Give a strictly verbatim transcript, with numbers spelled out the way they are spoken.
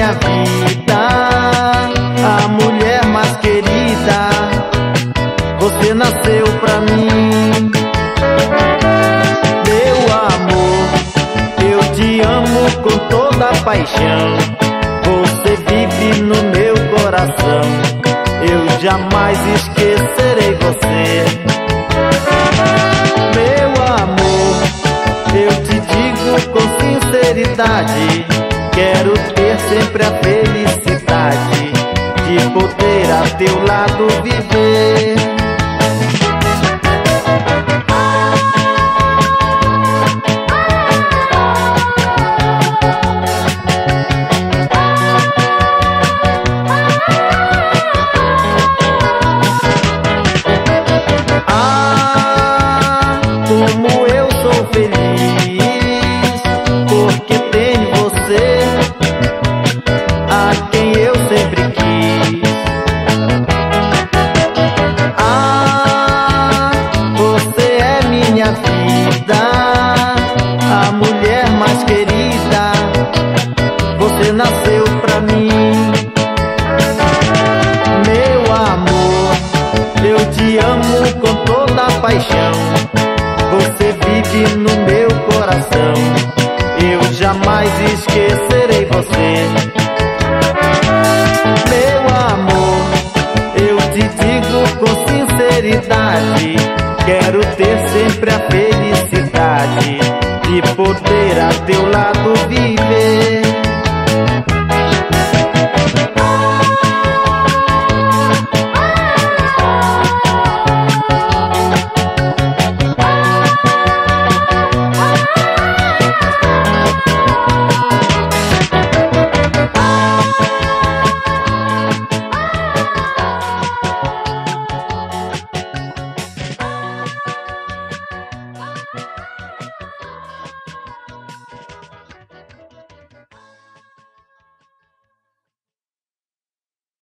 minha vida, a mulher mais querida. Você nasceu pra mim, meu amor. Eu te amo com toda a paixão. Você vive no meu coração. Eu jamais esquecerei você, meu amor. Eu te digo com sinceridade, quero ter sempre a felicidade de poder a teu lado viver. Como eu sou feliz, porque tenho você, a quem eu sempre quis. Ah, você é minha vida, a mulher mais querida. Você nasceu pra mim, meu amor. Eu te amo com toda a paixão. Você vive no meu coração. Eu jamais esquecerei você, meu amor. Eu te digo com sinceridade, quero ter sempre a felicidade de poder a teu lado viver.